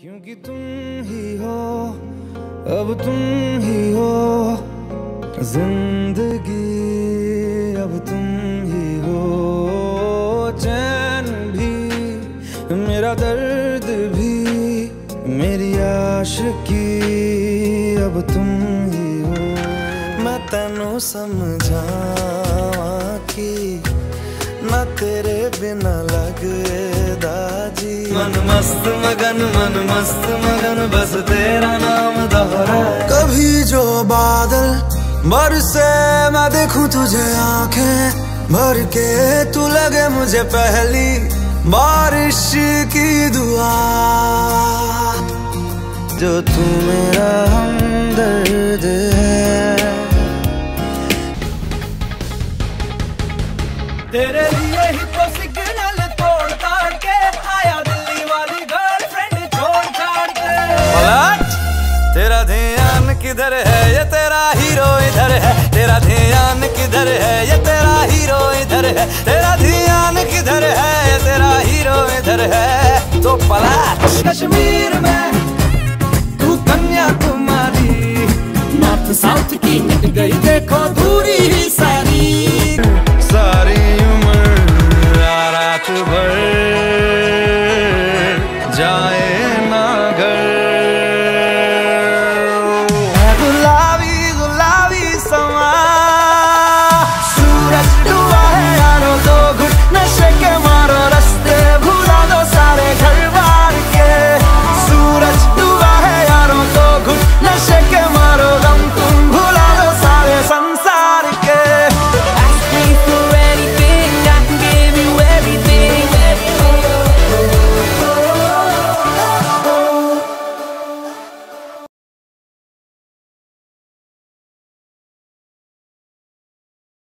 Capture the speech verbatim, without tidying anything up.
क्योंकि तुम ही हो, अब तुम ही हो जिंदगी, अब तुम ही हो चैन भी, मेरा दर्द भी, मेरी आशिकी, अब तुम ही हो। मैं तेनू समझावां कि ना तेरे बिना लगदा जी। मन मस्त मगन, मन मस्त मगन, बस तेरा नाम दोहरा। कभी जो बादल बरसे मैं देखूं तुझे आंखें भर के, तू लगे मुझे पहली बारिश की दुआ। जो तू मेरा हमदर्द है, तेरे लिए ही तो सिग्नल तोड़ ताड़ के आया दिल्ली वाली गर्लफ्रेंड छोड़ छाड़ के। पलट, तेरा ध्यान किधर है, ये तेरा हीरो इधर है। तेरा ध्यान किधर है, ये तेरा हीरो इधर है। तेरा ध्यान किधर है, ये तेरा हीरो इधर है। तो पलट, कश्मीर में तू कन्याकुमारी, नॉर्थ साउथ की मिट गई देखो।